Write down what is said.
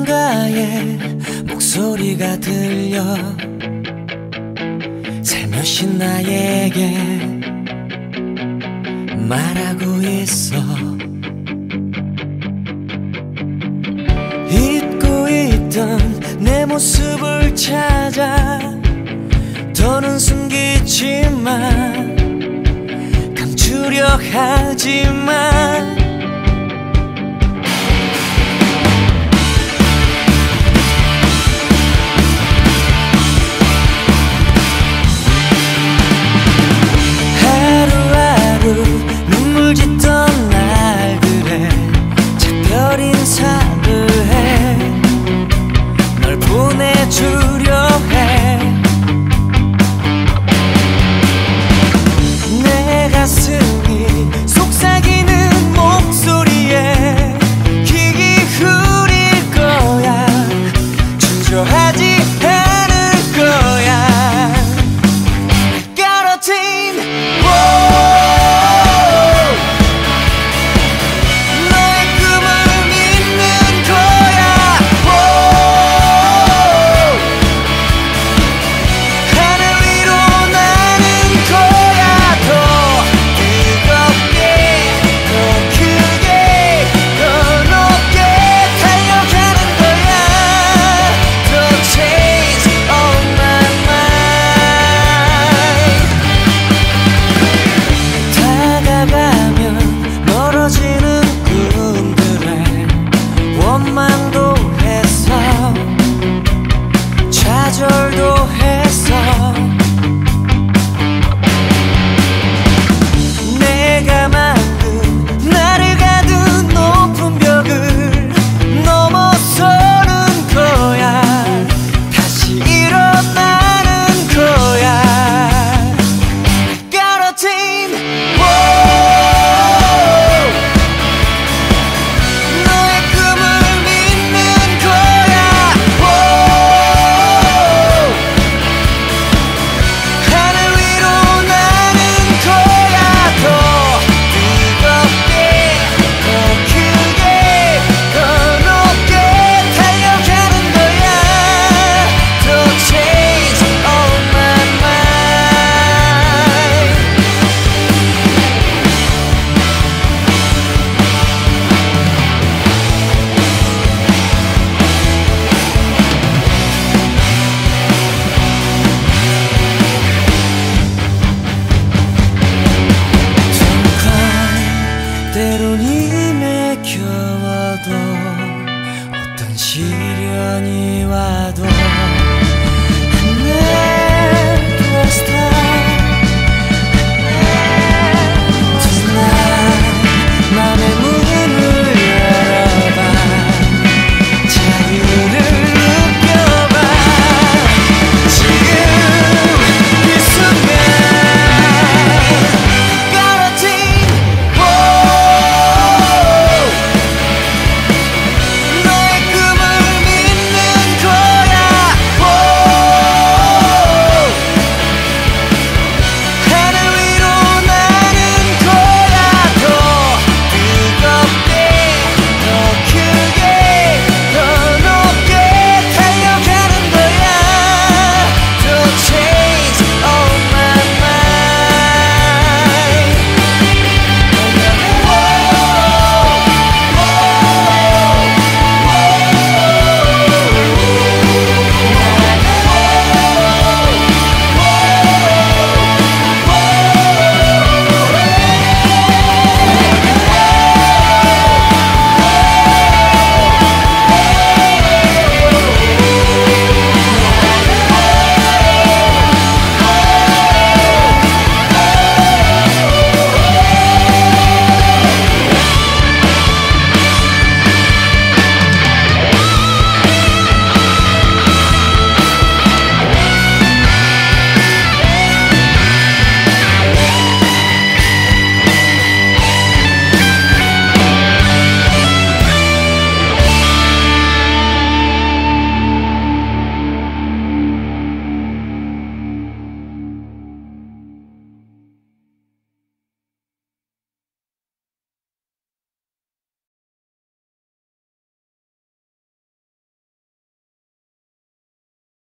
누군가의 목소리가 들려 살며시 나에게 말하고 있어. 잊고 있던 내 모습을 찾아 더는 숨기지만 감추려 하지만 눈물 짓던 날들에 작별 인사를 해 널 보내주려 해. 내 가슴이 속삭이는 목소리에 귀 기울일 거야. 주저하지 않을 거야. 가로틴 좌절도 했어. 내가 만든 나를 가둔 높은 벽을 넘어서는 거야. 다시 일어나는 거야. 가로틴 때론 힘에 겨워도 어떤 시련이